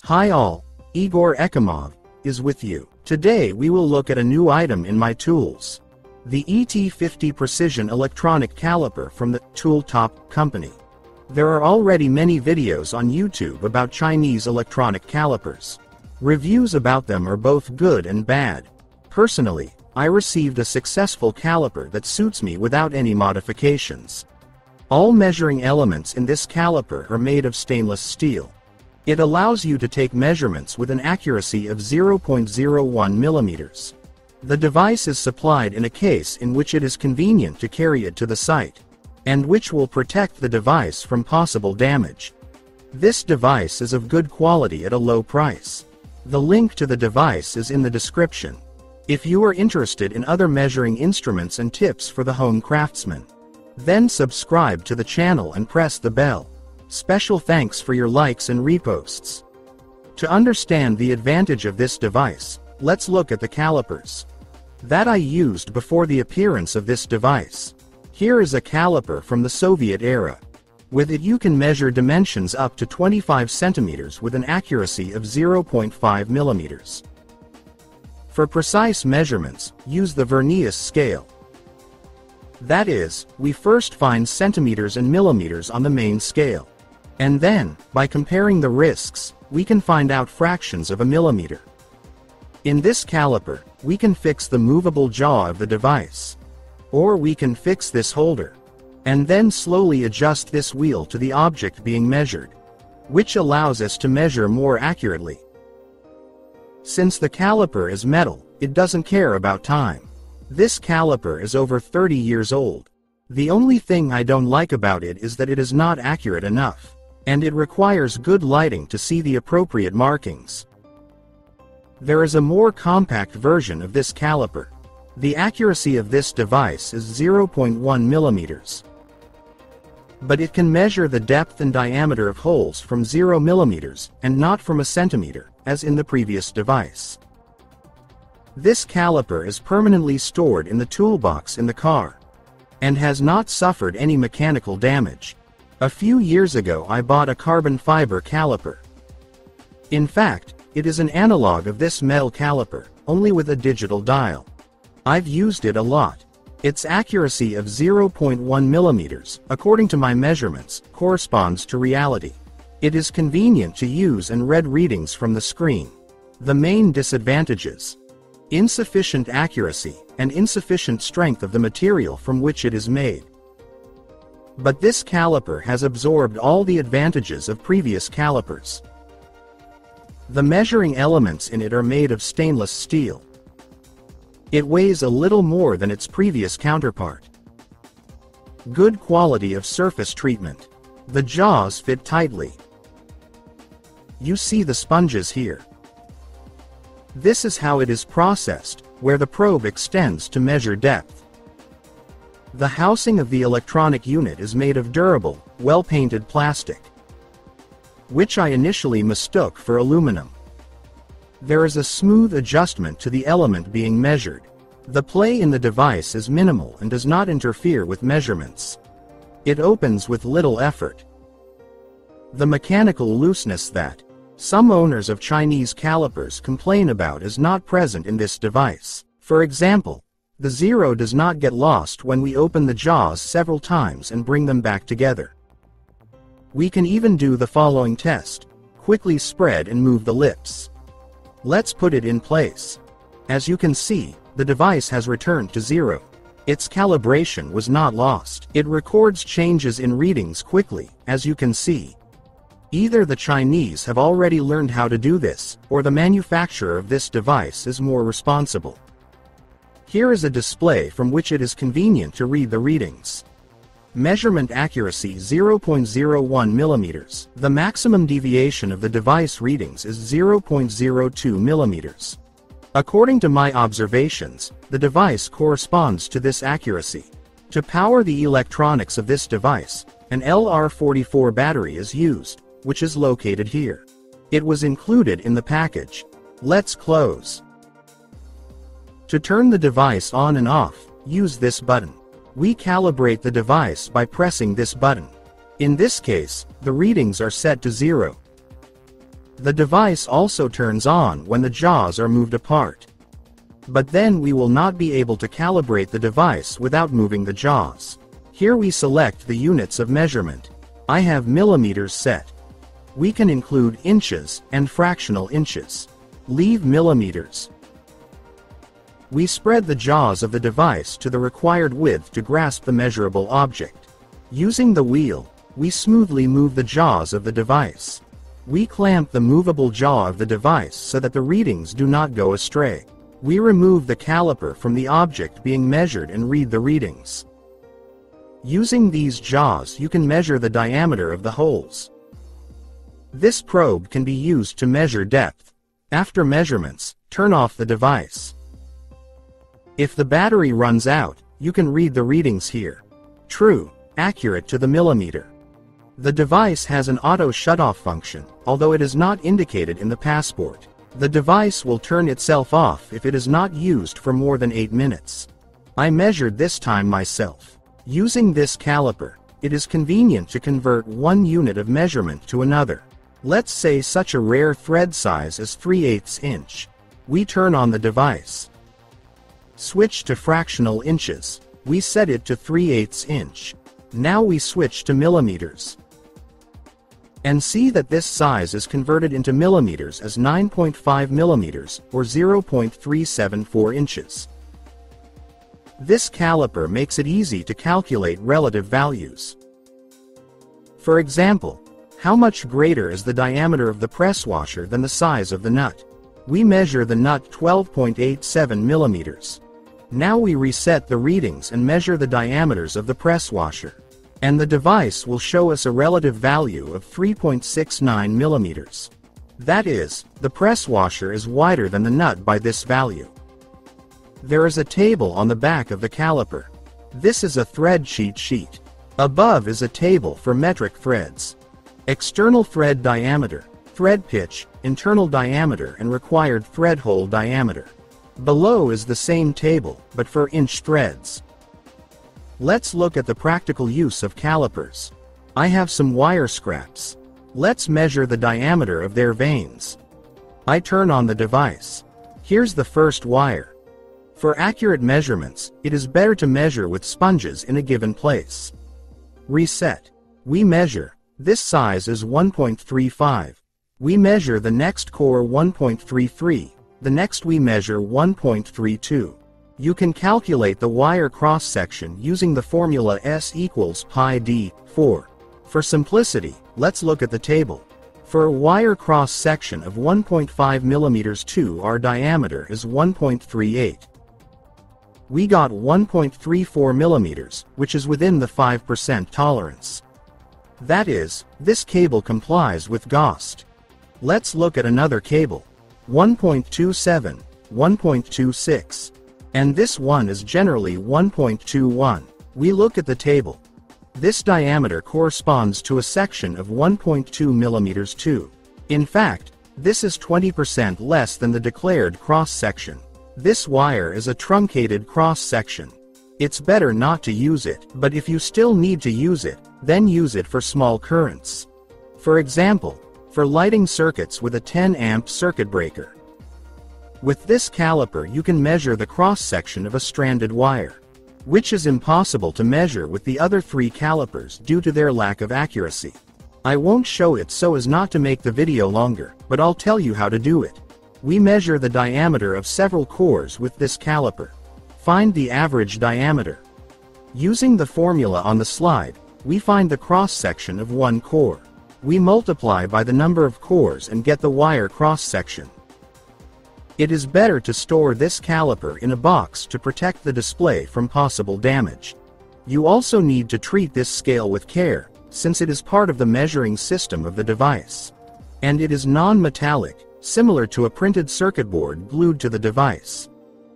Hi all, Igor Ekimov is with you. Today we will look at a new item in my tools. The ET50 Precision Electronic Caliper from the ToolTop company. There are already many videos on YouTube about Chinese electronic calipers. Reviews about them are both good and bad. Personally, I received a successful caliper that suits me without any modifications. All measuring elements in this caliper are made of stainless steel. It allows you to take measurements with an accuracy of 0.01 millimeters. The device is supplied in a case in which it is convenient to carry it to the site, and which will protect the device from possible damage. This device is of good quality at a low price. The link to the device is in the description. If you are interested in other measuring instruments and tips for the home craftsman, then subscribe to the channel and press the bell. Special thanks for your likes and reposts. To understand the advantage of this device, let's look at the calipers that I used before the appearance of this device. Here is a caliper from the Soviet era. With it you can measure dimensions up to 25 centimeters with an accuracy of 0.5 millimeters. For precise measurements, use the vernier scale. That is, we first find centimeters and millimeters on the main scale. And then, by comparing the risks, we can find out fractions of a millimeter. In this caliper, we can fix the movable jaw of the device. Or we can fix this holder. And then slowly adjust this wheel to the object being measured, which allows us to measure more accurately. Since the caliper is metal, it doesn't care about time. This caliper is over 30 years old. The only thing I don't like about it is that it is not accurate enough, and it requires good lighting to see the appropriate markings. There is a more compact version of this caliper. The accuracy of this device is 0.1 millimeters. But it can measure the depth and diameter of holes from 0 millimeters, and not from a centimeter, as in the previous device. This caliper is permanently stored in the toolbox in the car, and has not suffered any mechanical damage. A few years ago I bought a carbon fiber caliper. In fact, it is an analog of this metal caliper, only with a digital dial. I've used it a lot. Its accuracy of 0.1 millimeters, according to my measurements, corresponds to reality. It is convenient to use and read readings from the screen. The main disadvantages: insufficient accuracy, and insufficient strength of the material from which it is made. But this caliper has absorbed all the advantages of previous calipers. The measuring elements in it are made of stainless steel. It weighs a little more than its previous counterpart. Good quality of surface treatment. The jaws fit tightly. You see the sponges here. This is how it is processed, where the probe extends to measure depth. The housing of the electronic unit is made of durable, well-painted plastic, which I initially mistook for aluminum. There is a smooth adjustment to the element being measured. The play in the device is minimal and does not interfere with measurements. It opens with little effort. The mechanical looseness that some owners of Chinese calipers complain about is not present in this device. For example, the zero does not get lost when we open the jaws several times and bring them back together. We can even do the following test: quickly spread and move the lips. Let's put it in place. As you can see, the device has returned to zero. Its calibration was not lost. It records changes in readings quickly, as you can see. Either the Chinese have already learned how to do this, or the manufacturer of this device is more responsible. Here is a display from which it is convenient to read the readings. Measurement accuracy 0.01 millimeters. The maximum deviation of the device readings is 0.02 millimeters. According to my observations, the device corresponds to this accuracy. To power the electronics of this device, an LR44 battery is used, which is located here. It was included in the package. Let's close. To turn the device on and off, use this button. We calibrate the device by pressing this button. In this case, the readings are set to 0. The device also turns on when the jaws are moved apart. But then we will not be able to calibrate the device without moving the jaws. Here we select the units of measurement. I have millimeters set. We can include inches and fractional inches. Leave millimeters. We spread the jaws of the device to the required width to grasp the measurable object. Using the wheel, we smoothly move the jaws of the device. We clamp the movable jaw of the device so that the readings do not go astray. We remove the caliper from the object being measured and read the readings. Using these jaws, you can measure the diameter of the holes. This probe can be used to measure depth. After measurements, turn off the device. If the battery runs out, you can read the readings here. True, accurate to the millimeter. The device has an auto shut-off function, although it is not indicated in the passport. The device will turn itself off if it is not used for more than 8 minutes. I measured this time myself. Using this caliper, it is convenient to convert one unit of measurement to another. Let's say such a rare thread size as 3/8 inch. We turn on the device. Switch to fractional inches. We set it to 3/8 inch. Now we switch to millimeters. And see that this size is converted into millimeters as 9.5 millimeters, or 0.374 inches. This caliper makes it easy to calculate relative values. For example, how much greater is the diameter of the press washer than the size of the nut? We measure the nut 12.87 millimeters. Now we reset the readings and measure the diameters of the press washer. And the device will show us a relative value of 3.69 millimeters. That is, the press washer is wider than the nut by this value. There is a table on the back of the caliper. This is a thread cheat sheet. Above is a table for metric threads. External thread diameter, thread pitch, internal diameter and required thread hole diameter. Below is the same table, but for inch threads. Let's look at the practical use of calipers. I have some wire scraps. Let's measure the diameter of their vanes. I turn on the device. Here's the first wire. For accurate measurements, it is better to measure with sponges in a given place. Reset. We measure. This size is 1.35. We measure the next core 1.33. The next we measure 1.32. You can calculate the wire cross-section using the formula S equals pi d4. For simplicity, let's look at the table. For a wire cross-section of 1.5 millimeters 2, our diameter is 1.38. We got 1.34 millimeters, which is within the 5% tolerance. That is, this cable complies with GOST. Let's look at another cable. 1.27, 1.26. And this one is generally 1.21. We look at the table. This diameter corresponds to a section of 1.2 millimeters 2. In fact, this is 20% less than the declared cross-section. This wire is a truncated cross-section. It's better not to use it, but if you still need to use it, then use it for small currents. For example, for lighting circuits with a 10-amp circuit breaker. With this caliper you can measure the cross-section of a stranded wire, which is impossible to measure with the other 3 calipers due to their lack of accuracy. I won't show it so as not to make the video longer, but I'll tell you how to do it. We measure the diameter of several cores with this caliper. Find the average diameter. Using the formula on the slide, we find the cross-section of one core. We multiply by the number of cores and get the wire cross-section. It is better to store this caliper in a box to protect the display from possible damage. You also need to treat this scale with care, since it is part of the measuring system of the device. And it is non-metallic, similar to a printed circuit board glued to the device.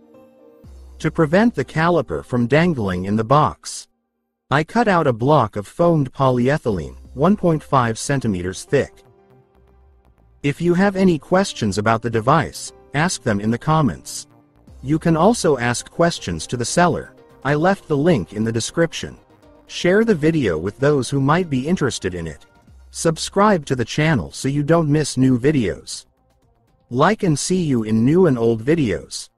To prevent the caliper from dangling in the box, I cut out a block of foamed polyethylene, 1.5 centimeters thick. If you have any questions about the device, ask them in the comments. You can also ask questions to the seller. I left the link in the description. Share the video with those who might be interested in it. Subscribe to the channel so you don't miss new videos. Like and see you in new and old videos.